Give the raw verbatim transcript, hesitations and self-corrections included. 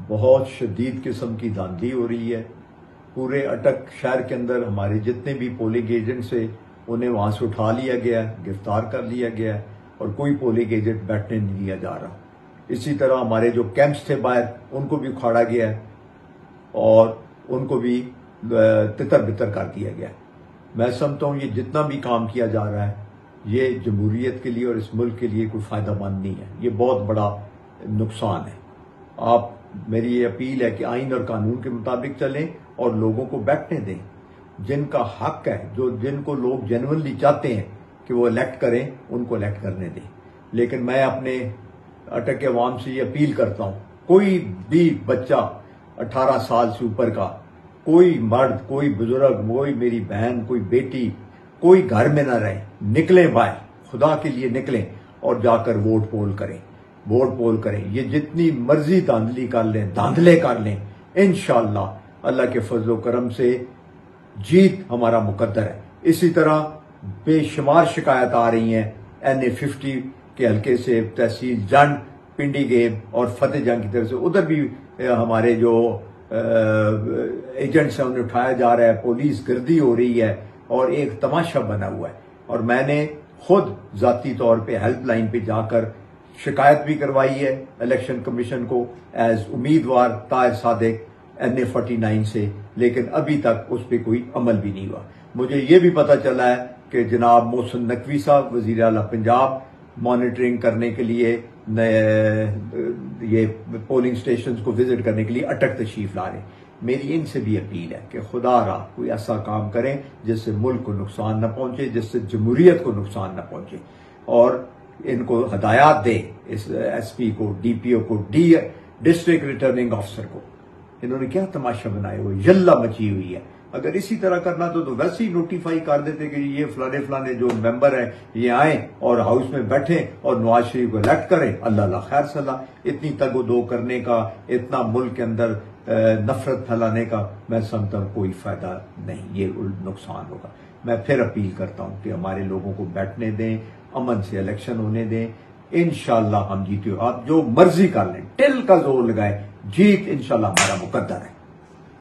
بہت شدید قسم کی دھاندلی ہو رہی ہے. پورے اٹک شہر کے اندر ہمارے جتنے بھی پولنگ ایجنٹس ہیں انہیں وہاں سے اٹھا لیا گیا ہے، گرفتار کر لیا گیا ہے اور کوئی پولنگ ایجنٹ بیٹھنے نہیں دیا جا رہا. اسی طرح ہمارے جو کیمپس تھے باہر ان کو بھی اکھاڑا گیا ہے اور ان کو بھی تتر بتر کر دیا گیا ہے. میں سمجھتا ہوں یہ جتنا بھی کام کیا جا رہا ہے یہ جمہوریت کے لیے اور اس ملک کے لیے کوئی فائدہ مند نہیں ہے، یہ بہت بڑا نقصان ہے. آپ میری یہ اپیل ہے کہ آئین اور قانون کے مطابق چلیں اور لوگوں کو بیٹھنے دیں. جن کا حق ہے، جو جن کو لوگ جینونلی چاہتے ہیں کہ وہ الیکٹ کریں ان کو الیکٹ کرنے دیں. لیکن میں اپنے اٹک کے عوام سے یہ اپیل کرتا ہوں، کوئی بھی بچہ اٹھارہ سال سے اوپر کا، کوئی مرد، کوئی بزرگ، کوئی میری بہن، کوئی بیٹی، کوئی گھر میں نہ رہے، نکلیں باہر، خدا کے لیے نکلیں اور جا کر ووٹ پول کریں، ووٹ پول کریں. یہ جتنی مرضی دھاندلی کر لیں، دھاندلے کر لیں، انشاءاللہ اللہ کے فضل و کرم سے جیت ہمارا مقدر ہے. اسی طرح بے شمار شکایت آ رہی ہیں این اے ففٹی کے حلقے سے، تحصیل جنڈ، پنڈی گیب اور فتح جنگ کی طرف سے. ادھر بھی ہمارے جو ایجنٹس ہیں انہیں اٹھایا جا رہا ہے، پولیس گردی ہو رہی ہے اور ایک تماشا بنا ہوا ہے. اور میں نے خود ذاتی طور پہ ہیلپ لائن پہ جا کر شکایت بھی کروائی ہے الیکشن کمیشن کو ایز امیدوار Tahir Sadiq N A forty nine سے، لیکن ابھی تک اس پہ کوئی عمل بھی نہیں ہوا. مجھے یہ بھی پتہ چلا ہے کہ جناب محسن نقوی صاحب وزیر اعلیٰ پنجاب مانیٹرنگ کرنے کے لیے یہ پولنگ سٹیشنز کو وزٹ کرنے کے لیے اٹک تشریف لا رہے ہیں. میری ان سے بھی اپیل ہے کہ خدا را کوئی ایسا کام کریں جس سے ملک کو نقصان نہ پہنچے، جس سے جمہوریت کو نقصان نہ پہنچے، اور ان کو ہدایات دے، اس ایس پی کو، ڈی پی او کو، ڈی ڈسٹرکٹ ریٹرننگ آفیسر کو. انہوں نے کیا تماشا بنائے ہوئے، یلا مچی ہوئی ہے. اگر اسی طرح کرنا تو تو ویسے ہی نوٹیفائی کر دیتے کہ یہ فلانے فلانے جو ممبر ہیں یہ آئیں اور ہاؤس میں بیٹھیں اور نواز شریف کو الیکٹ کریں. اللہ اللہ خیر صلاح. اتنی تگ و دو کرنے کا، اتنا ملک کے اندر نفرت پھیلانے کا میں سمجھتا ہوں کوئی فائدہ نہیں، یہ نقصان ہوگا. میں پھر اپیل کرتا ہوں کہ ہمارے لوگوں کو بیٹھنے دیں، امن سے الیکشن ہونے دیں. انشاءاللہ ہم جیتے. آپ جو مرضی کر لیں، ٹل کا زور لگائیں، جیت انشاءاللہ ہمارا مقدر ہے.